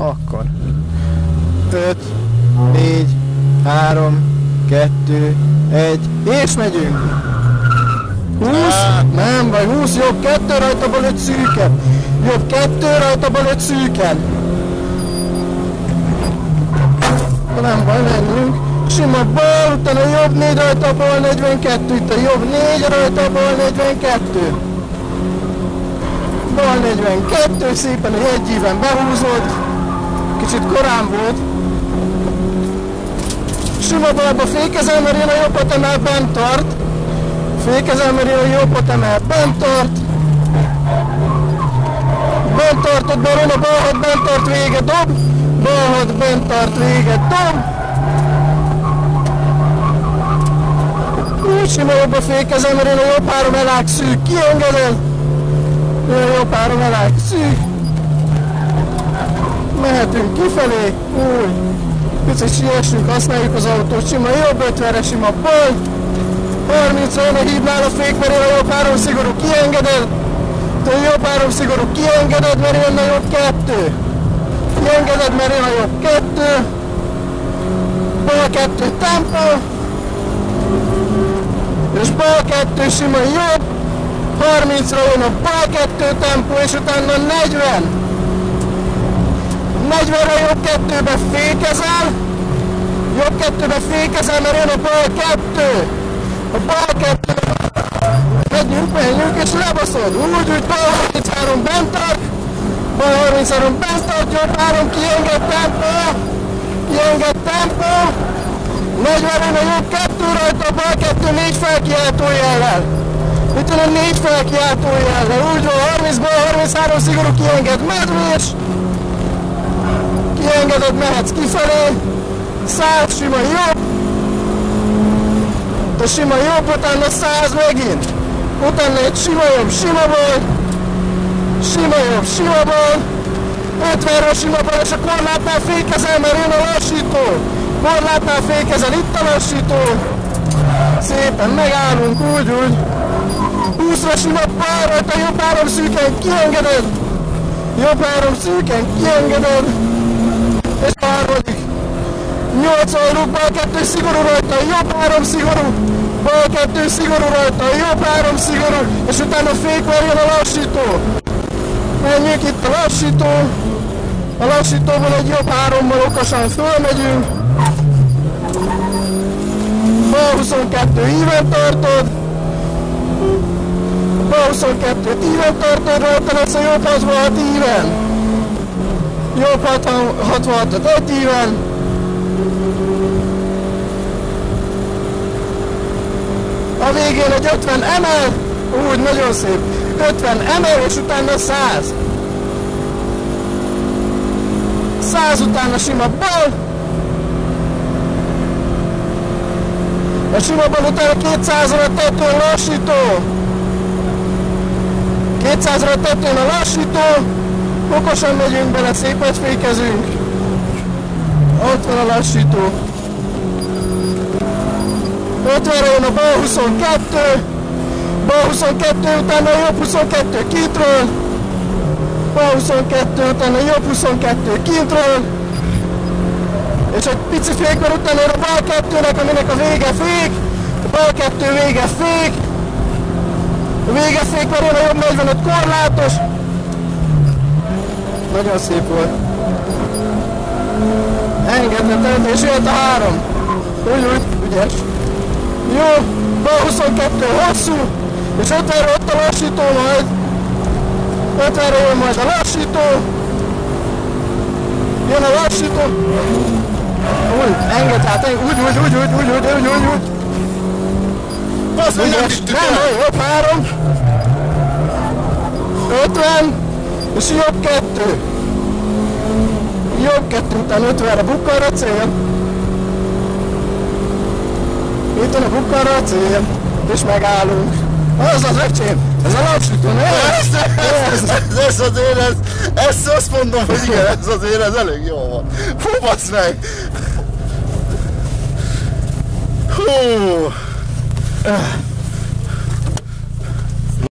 Akkor 5, 4, 3, 2, 1, és megyünk! 20, nem baj, 20, jobb, 2 rajta bal 5 szűken! Jobb, 2 rajta bal 5 szűken! Nem baj, menjünk! Sima bal, utána jobb 4 rajta bal 42, itt a jobb 4 rajta bal 42. Bal 42, szépen a jegyíven behúzod. Kicsit korán volt. Sima balba fékezel, mert jön a jobbat emel, bent tart. Fékezel, mert jön a jobbat emel, bent tart. Bent tartod, balon a bal 6, bent tart, vége, dob. Bal 6, bent tart, vége, dob. Úgy sima jobba fékezel, mert jön a jobb 3 elág szűk, kiengedel. Jön a jobb 3 elág szűk. Mehetünk kifelé, úgy. Picit siessünk, használjuk az autót, sima jobb 50-re, sima bal. 30-ra jön a hídnál a fék, mert jön a jobb 3 szigorú, kiengeded. A jobb 3 szigorú, kiengeded, mert jön a jobb 2. Kiengeded, mert jön a jobb 2. Bal 2 tempó. És bal 2 sima jobb. 30-ra jön a bal 2 tempó, és utána 40. 40-re jobb 2-be fékezel. Jobb 2-be fékezel, mert jön a bal 2. A bal 2. Menjünk, és lebaszod. Úgy, bal 33 bent tart. Bal 33 bent tart, jobb 3, kienged tempó. Kienged tempó. 40-re jön a jobb 2 rajta, a bal 2 4 felkiáltó jellel. Itt jön a 4 felkiáltó jellel. Úgy van, 30 bal 33 szigorú, kienged medvés. Kiengeded, mehetsz kifelé. 100 sima jobb. A sima jobb, utána 100 megint. Utána egy sima jobb, sima bal. Sima jobb, sima bal. 50-ről sima bal, és a korlátnál fékezel, mert jön a lassító. Korlátnál fékezel, itt a lassító. Szépen megállunk, úgy. 20-ra sima bal, rajta jobb 3 szűken, kiengeded. Jobb 3 szűken, kiengeded. És a harmadik. 80 rúg, bal 2 szigorú rajta, jobb 3 szigorú. Bal 2 szigorú rajta, jobb 3 szigorú. És utána fékvel jön a lassító. Menjünk itt a lassító. A lassítóból egy jobb 3-mal okosan fölmegyünk. Bal 22 íven tartod. Bal 22-t íven tartod, rajta lesz a jobb 66 íven. Jobb 66-ot 1 íven. A végén egy 50 emel, úgy nagyon szép. 50 emel, és utána 100. 100 utána sima bal. A sima bal utána 200-ra tetőn lassító. 200-ra tetőn a lassító. Okosan megyünk bele, szépet fékezünk. Ott van a lassító. 50-re jön a bal 22. Bal 22 utána a jobb 22 kintről. Bal 22 utána a jobb 22 kintről. És egy pici fékben utána a bal 2-nek, aminek a vége fék. A bal 2 vége fék. A vége fékben jön a jobb 45 korlátos. Nagyon szép volt. Engedheted, és jött a 3. Úgy, ügyes. Jó, bal 22 hosszú, és 50-re ott a lassító majd. 50-re jön majd a lassító. Jön a lassító. Úgy, engedd hát, úgy. Basz meg, nem is Nem, jobb 3. 50, és jobb 2. Jobb 2 után 50-re bukkanra cél. Itt van a bukkanra a cél, és megállunk. Az az öcsém, ez a lassító, ne? Ez azért, ezt azt mondom, hogy igen, ez azért ez elég jó van. Fú, basz meg! Hú!